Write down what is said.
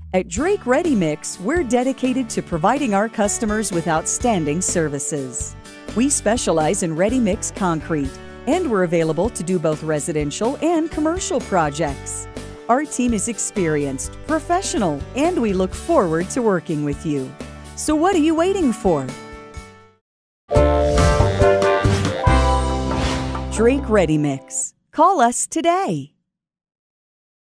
At Drake Ready Mix, we're dedicated to providing our customers with outstanding services. We specialize in ready mix concrete, and we're available to do both residential and commercial projects. Our team is experienced, professional, and we look forward to working with you. So what are you waiting for? Drake Ready Mix. Call us today.